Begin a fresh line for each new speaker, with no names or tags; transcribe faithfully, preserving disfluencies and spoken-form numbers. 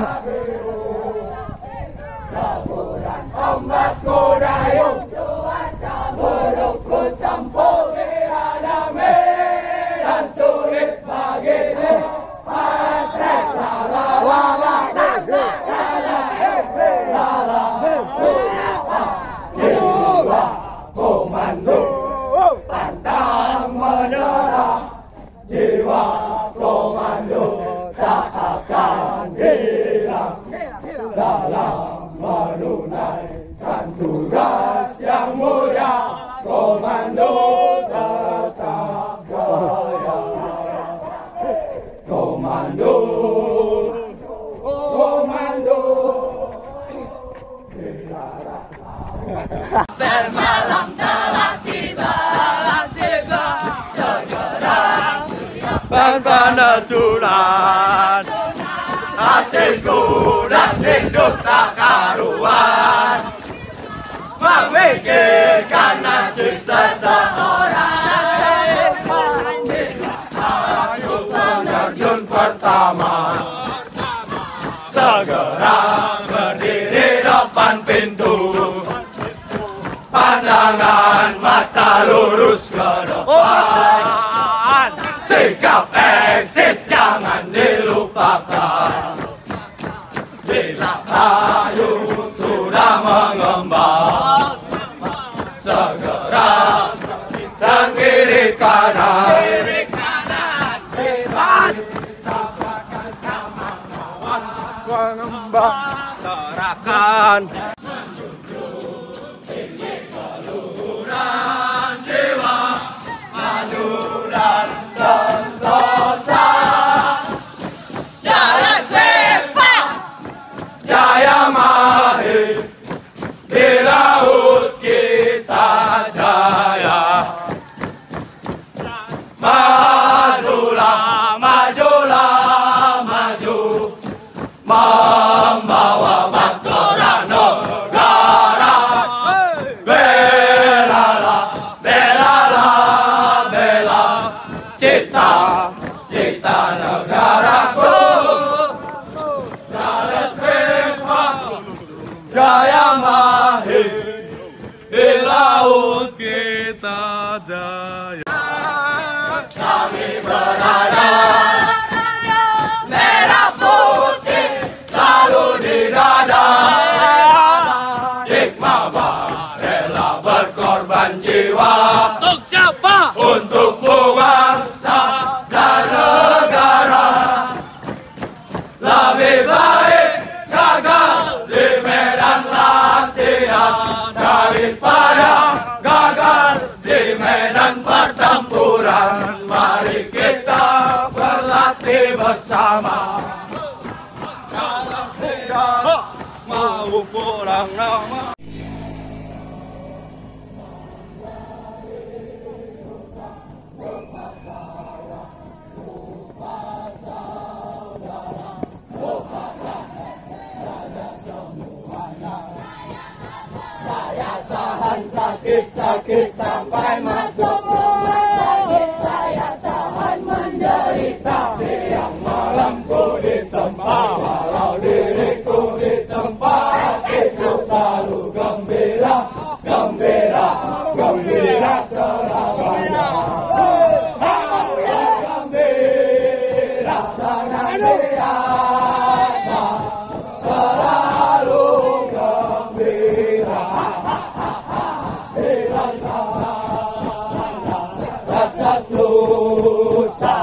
Laburan ombakku dayung, cuaca buruk ku tempuh, tiada medan sulit bagiku. Patrek la la la la la la la la la. Jiwa komando pantang menyerah, jiwa komando tak akan hilang dalam menunaikan tugas yang mulia. Komando tetap jaya, komando, komando. Apel malam telah tiba, tiba. Segera
Panpanatulan hatiku dan hidup tak karuan, memikirkan nasib seseorang. Aku penerjun pertama, segera berdiri depan pintu, pandangan mata lurus ke depan, sikap eksis jangan dilupakan. Bila kayu sudah mengembang, segera kiri kanan, kiri kanan, hebat. Dapatkan kawan mengembang, serahkan. Tinggi keluhuran jiwa, maju dan sentosa. Jalan Seva, jaya mahir, di laut kita jaya. Majulah, majulah, maju, membawa bendera negara. Belalah, belalah, bela cita, cita negaraku. Jalan Seva, jaya mahir, di laut kita jaya. Kami berada merah putih selalu di dada. Hikmah rela berkorban jiwa. Untuk siapa? Untuk bangsa dan negara. Lebih baik gagal di medan latihan daripada gagal di medan pertempuran. Mari kita berlatih bersama. Kalau tidak mau pulang nama. Saya tahan sakit-sakit sampai masuk rumah sakit. Saya tahan menderita, siang malam ku ditempa. Walau diriku ditempa, itu selalu gembira, gembira, gembira selamanya. Gembira senantiasa, selalu gembira. Rasa susah